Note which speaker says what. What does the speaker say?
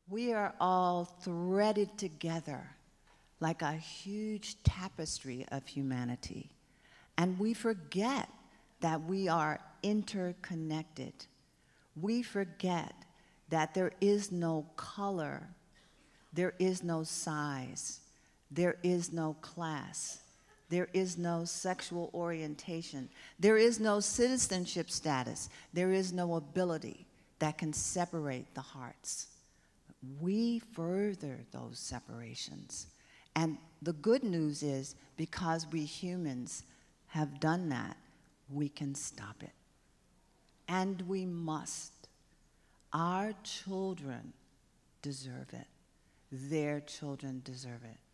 Speaker 1: We are all threaded together like a huge tapestry of humanity. And we forget that we are interconnected. We forget that there is no color, there is no size, there is no class, there is no sexual orientation, there is no citizenship status, there is no ability that can separate the hearts. We further those separations. And the good news is, because we humans have done that, we can stop it. And we must. Our children deserve it. Their children deserve it.